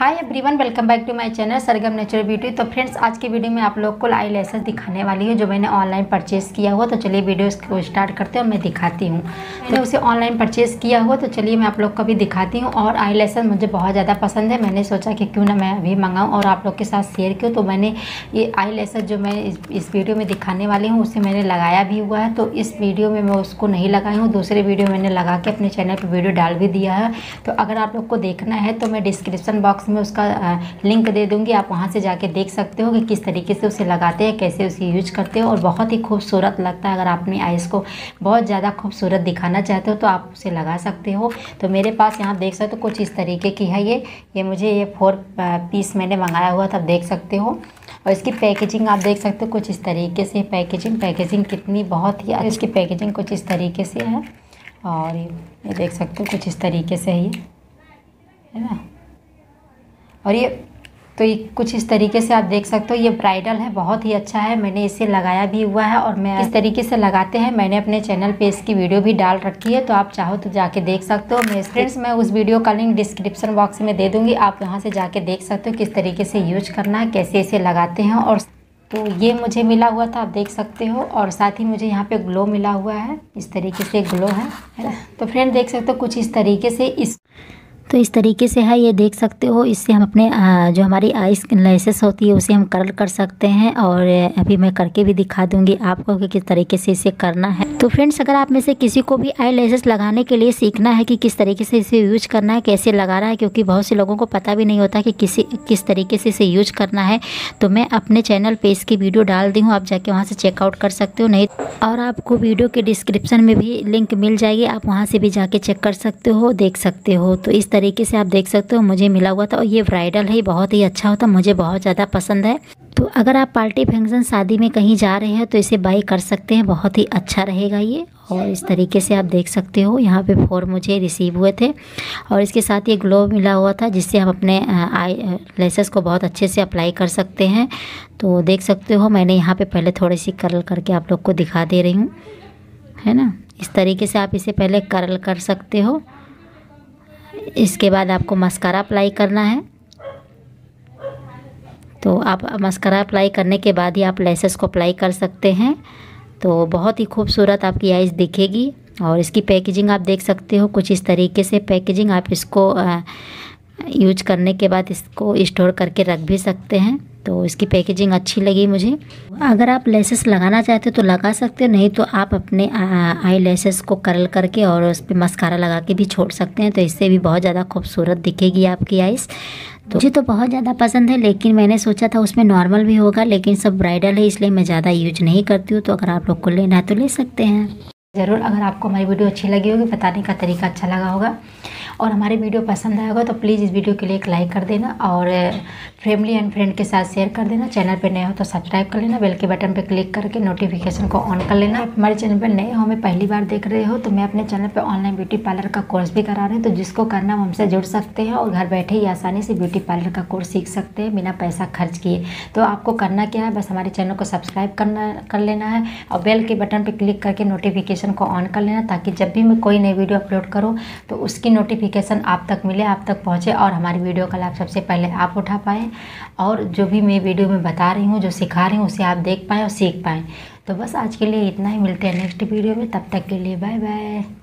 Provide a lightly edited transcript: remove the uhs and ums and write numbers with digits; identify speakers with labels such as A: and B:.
A: Hi everyone, welcome back to my channel Sargam natural beauty. तो friends, आज की video में आप लोग को आई लैशेस दिखाने वाली हूँ जो मैंने ऑनलाइन परचेज़ किया हुआ। तो चलिए वीडियो को स्टार्ट करते हैं और मैं दिखाती हूँ। मैंने उसे ऑनलाइन परचेज़ किया हुआ, तो चलिए मैं आप लोग को भी दिखाती हूँ। और आई लैशेस मुझे बहुत ज़्यादा पसंद है, मैंने सोचा कि क्यों ना मैं अभी मंगाऊँ और आप लोग के साथ शेयर करूँ। तो मैंने ये आई लैशेस जो मैं इस वीडियो में दिखाने वाली हूँ उसे मैंने लगाया भी हुआ है। तो इस वीडियो में मैं उसको नहीं लगाई हूँ, दूसरे वीडियो मैंने लगा के अपने चैनल पर वीडियो डाल भी दिया है। तो अगर आप लोग को देखना है तो मैं डिस्क्रिप्शन बॉक्स में उसका लिंक दे दूंगी, आप वहां से जाके देख सकते हो कि किस तरीके से उसे लगाते हैं, कैसे उसे यूज करते हो। और बहुत ही खूबसूरत लगता है। अगर आप अपनी आइज़ को बहुत ज़्यादा खूबसूरत दिखाना चाहते हो तो आप उसे लगा सकते हो। तो मेरे पास यहाँ देख सकते हो कुछ इस तरीके की है। ये मुझे 4 पीस मैंने मंगाया हुआ था, आप देख सकते हो। और इसकी पैकेजिंग आप देख सकते हो कुछ इस तरीके से। पैकेजिंग कितनी बहुत ही, इसकी पैकेजिंग कुछ इस तरीके से है। और ये देख सकते हो कुछ इस तरीके से है ना। और ये कुछ इस तरीके से आप देख सकते हो। ये ब्राइडल है, बहुत ही अच्छा है, मैंने इसे लगाया भी हुआ है। और मैं इस तरीके से लगाते हैं, मैंने अपने चैनल पे इसकी वीडियो भी डाल रखी है, तो आप चाहो तो जाके देख सकते हो। मैं उस वीडियो का लिंक डिस्क्रिप्शन बॉक्स में दे दूँगी, आप वहाँ से जाके देख सकते हो किस तरीके से यूज करना है, कैसे इसे लगाते हैं। और तो ये मुझे मिला हुआ था, आप देख सकते हो। और साथ ही मुझे यहाँ पे ग्लो मिला हुआ है, इस तरीके से ग्लो है ना। तो फ्रेंड देख सकते हो कुछ इस तरीके से इस तरीके से है, ये देख सकते हो। इससे हम अपने जो हमारी आइस लैशेस होती है उसे हम कर्ल कर सकते हैं। और अभी मैं करके भी दिखा दूंगी आपको कि किस तरीके से इसे करना है। तो फ्रेंड्स, अगर आप में से किसी को भी आई लैशेस लगाने के लिए सीखना है कि किस तरीके से इसे यूज करना है, कैसे लगाना है, क्योंकि बहुत से लोगों को पता भी नहीं होता कि किस तरीके से इसे यूज करना है, तो मैं अपने चैनल पे इसकी वीडियो डाल दी हूँ, आप जाके वहाँ से चेकआउट कर सकते हो। नहीं और आपको वीडियो के डिस्क्रिप्शन में भी लिंक मिल जाएगी, आप वहाँ से भी जाके चेक कर सकते हो, देख सकते हो। तो इस तरीके से आप देख सकते हो, मुझे मिला हुआ था। और ये ब्राइडल है, बहुत ही अच्छा होता, मुझे बहुत ज़्यादा पसंद है। तो अगर आप पार्टी फंक्शन शादी में कहीं जा रहे हैं तो इसे बाई कर सकते हैं, बहुत ही अच्छा रहेगा ये। और इस तरीके से आप देख सकते हो, यहाँ पे 4 मुझे रिसीव हुए थे। और इसके साथ ये ग्लो मिला हुआ था जिससे हम अपने आई लैशेस को बहुत अच्छे से अप्लाई कर सकते हैं। तो देख सकते हो, मैंने यहाँ पे पहले थोड़ी सी कर्ल करके आप लोग को दिखा दे रही हूँ, है ना। इस तरीके से आप इसे पहले कर्ल कर सकते हो। इसके बाद आपको मस्कारा अप्लाई करना है। तो आप मस्कारा अप्लाई करने के बाद ही आप लैशेस को अप्लाई कर सकते हैं। तो बहुत ही खूबसूरत आपकी आइज़ दिखेगी। और इसकी पैकेजिंग आप देख सकते हो कुछ इस तरीके से। पैकेजिंग आप इसको यूज करने के बाद इसको स्टोर करके रख भी सकते हैं। तो इसकी पैकेजिंग अच्छी लगी मुझे। अगर आप लैशेस लगाना चाहते हो तो लगा सकते हो, नहीं तो आप अपने आई लैशेस को कर्ल करके और उस पर मस्कारा लगा के भी छोड़ सकते हैं। तो इससे भी बहुत ज़्यादा खूबसूरत दिखेगी आपकी आइज़। तो मुझे तो बहुत ज़्यादा पसंद है, लेकिन मैंने सोचा था उसमें नॉर्मल भी होगा, लेकिन सब ब्राइडल है इसलिए मैं ज़्यादा यूज नहीं करती हूँ। तो अगर आप लोग को लेना है तो ले सकते हैं ज़रूर। अगर आपको हमारी वीडियो अच्छी लगी होगी, बताने का तरीका अच्छा लगा होगा और हमारी वीडियो पसंद आया होगा तो प्लीज़ इस वीडियो के लिए एक लाइक कर देना और फैमिली एंड फ्रेंड के साथ शेयर कर देना। चैनल पे नए हो तो सब्सक्राइब कर लेना, बेल के बटन पे क्लिक करके नोटिफिकेशन को ऑन कर लेना। आप हमारे चैनल पर नए हो, हमें पहली बार देख रहे हो, तो मैं अपने चैनल पर ऑनलाइन ब्यूटी पार्लर का कोर्स भी करा रही हूँ। तो जिसको करना वो हमसे जुड़ सकते हैं और घर बैठे ही आसानी से ब्यूटी पार्लर का कोर्स सीख सकते हैं बिना पैसा खर्च किए। तो आपको करना क्या है, बस हमारे चैनल को सब्सक्राइब कर लेना है और बेल के बटन पर क्लिक करके नोटिफिकेशन को ऑन कर लेना, ताकि जब भी मैं कोई नई वीडियो अपलोड करूँ तो उसकी नोटिफिकेशन आप तक मिले, आप तक पहुँचे और हमारी वीडियो का लाभ सबसे पहले आप उठा पाएँ। और जो भी मैं वीडियो में बता रही हूँ, जो सिखा रही हूँ, उसे आप देख पाएँ और सीख पाएँ। तो बस आज के लिए इतना ही, मिलते हैं नेक्स्ट वीडियो में, तब तक के लिए बाय बाय।